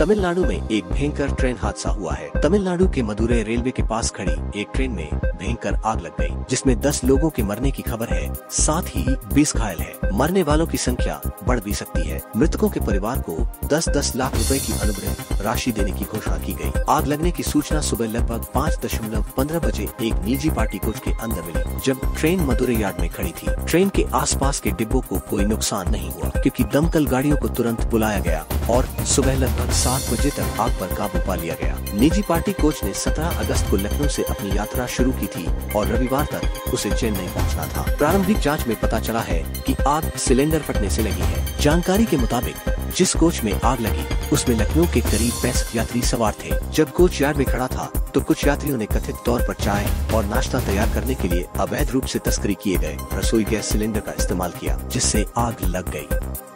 तमिलनाडु में एक भयंकर ट्रेन हादसा हुआ है। तमिलनाडु के मदुरै रेलवे के पास खड़ी एक ट्रेन में भयंकर आग लग गई, जिसमें 10 लोगों के मरने की खबर है, साथ ही 20 घायल है। मरने वालों की संख्या बढ़ भी सकती है। मृतकों के परिवार को 10-10 लाख रुपए की अनुग्रह राशि देने की घोषणा की गई। आग लगने की सूचना सुबह लगभग 5:15 बजे एक निजी पार्टी कोच के अंदर मिली, जब ट्रेन मदुरै यार्ड में खड़ी थी। ट्रेन के आसपास के डिब्बों को कोई नुकसान नहीं हुआ, क्योंकि दमकल गाड़ियों को तुरंत बुलाया गया और सुबह लगभग 7 बजे तक आग पर काबू पा लिया गया। निजी पार्टी कोच ने 17 अगस्त को लखनऊ से अपनी यात्रा शुरू की थी और रविवार तक उसे चेन्नई पहुंचना था। प्रारंभिक जांच में पता चला है कि आग सिलेंडर फटने से लगी है। जानकारी के मुताबिक जिस कोच में आग लगी उसमें लखनऊ के करीब 65 यात्री सवार थे। जब कोच यार्ड में खड़ा था तो कुछ यात्रियों ने कथित तौर पर चाय और नाश्ता तैयार करने के लिए अवैध रूप से तस्करी किए गए रसोई गैस सिलेंडर का इस्तेमाल किया, जिससे आग लग गई।